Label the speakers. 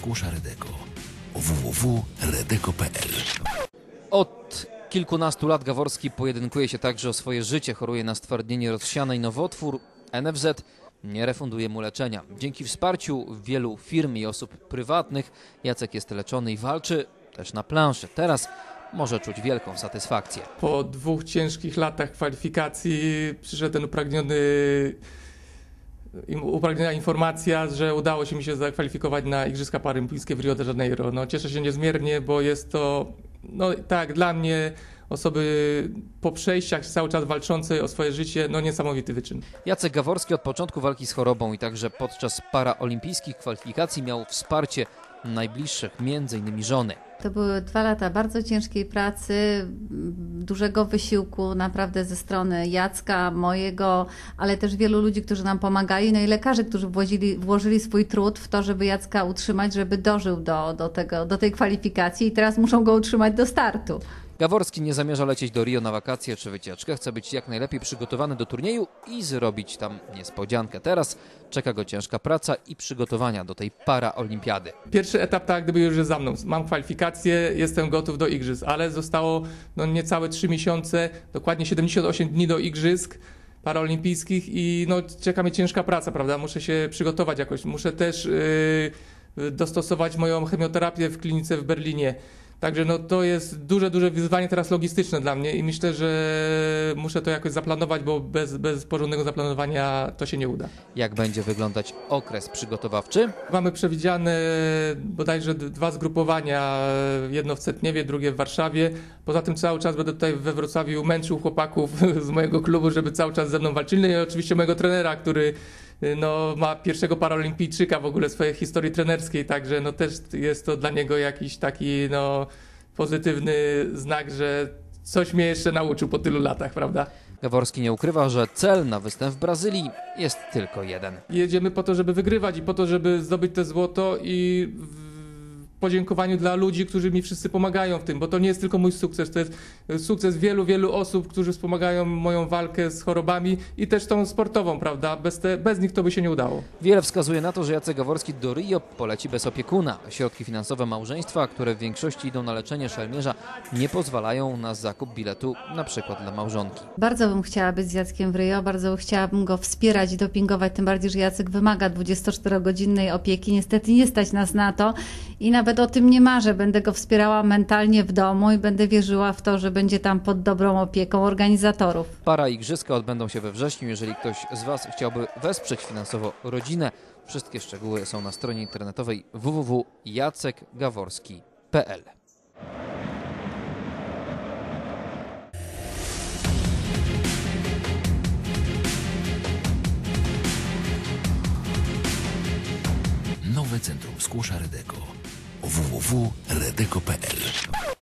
Speaker 1: Skłosza Redeko. www.redeko.pl.
Speaker 2: Od kilkunastu lat Gaworski pojedynkuje się także o swoje życie. Choruje na stwardnienie rozsiane i nowotwór. NFZ nie refunduje mu leczenia. Dzięki wsparciu wielu firm i osób prywatnych Jacek jest leczony i walczy też na planszy. Teraz może czuć wielką satysfakcję.
Speaker 3: Po 2 ciężkich latach kwalifikacji przyszedł ten upragniona informacja, że udało się mi się zakwalifikować na Igrzyska Paralimpijskie w Rio de Janeiro. No, cieszę się niezmiernie, bo jest to, tak, dla mnie, osoby po przejściach cały czas walczącej o swoje życie, niesamowity wyczyn.
Speaker 2: Jacek Gaworski od początku walki z chorobą i także podczas paraolimpijskich kwalifikacji miał wsparcie najbliższych, m.in. żony.
Speaker 4: To były 2 lata bardzo ciężkiej pracy, dużego wysiłku naprawdę ze strony Jacka, mojego, ale też wielu ludzi, którzy nam pomagali, i lekarzy, którzy włożyli swój trud w to, żeby Jacka utrzymać, żeby dożył do tej kwalifikacji i teraz muszą go utrzymać do startu.
Speaker 2: Gaworski nie zamierza lecieć do Rio na wakacje czy wycieczkę. Chce być jak najlepiej przygotowany do turnieju i zrobić tam niespodziankę. Teraz czeka go ciężka praca i przygotowania do tej paraolimpiady.
Speaker 3: Pierwszy etap tak gdyby już jest za mną. Mam kwalifikacje, jestem gotów do igrzysk, ale zostało niecałe 3 miesiące, dokładnie 78 dni do igrzysk paraolimpijskich i czeka mnie ciężka praca, prawda? Muszę się przygotować jakoś. Muszę też dostosować moją chemioterapię w klinice w Berlinie. Także to jest duże wyzwanie teraz logistyczne dla mnie i myślę, że muszę to jakoś zaplanować, bo bez porządnego zaplanowania to się nie uda.
Speaker 2: Jak będzie wyglądać okres przygotowawczy?
Speaker 3: Mamy przewidziane bodajże 2 zgrupowania, jedno w Cetniewie, drugie w Warszawie. Poza tym cały czas będę tutaj we Wrocławiu męczył chłopaków z mojego klubu, żeby cały czas ze mną walczyli. I oczywiście mojego trenera, który ma pierwszego paraolimpijczyka w ogóle w swojej historii trenerskiej, także też jest to dla niego jakiś taki pozytywny znak, że coś mnie jeszcze nauczył po tylu latach, prawda?
Speaker 2: Gaworski nie ukrywa, że cel na występ w Brazylii jest tylko jeden.
Speaker 3: Jedziemy po to, żeby wygrywać i po to, żeby zdobyć te złoto i w podziękowaniu dla ludzi, którzy mi wszyscy pomagają w tym, bo to nie jest tylko mój sukces, to jest sukces wielu osób, którzy wspomagają moją walkę z chorobami i też tą sportową, prawda? Bez nich to by się nie udało.
Speaker 2: Wiele wskazuje na to, że Jacek Gaworski do Rio poleci bez opiekuna. Środki finansowe małżeństwa, które w większości idą na leczenie szelmierza, nie pozwalają na zakup biletu na przykład dla małżonki.
Speaker 4: Bardzo bym chciała być z Jackiem w Rio, bardzo chciałabym go wspierać i dopingować, tym bardziej, że Jacek wymaga 24-godzinnej opieki. Niestety nie stać nas na to i nawet o tym nie marzę. Będę go wspierała mentalnie w domu i będę wierzyła w to, że będzie tam pod dobrą opieką organizatorów.
Speaker 2: Paraigrzyska odbędą się we wrześniu. Jeżeli ktoś z Was chciałby wesprzeć finansowo rodzinę, wszystkie szczegóły są na stronie internetowej www.jacekgaworski.pl.
Speaker 1: Nowe Centrum Skłosza Redeko. www.redeko.pl.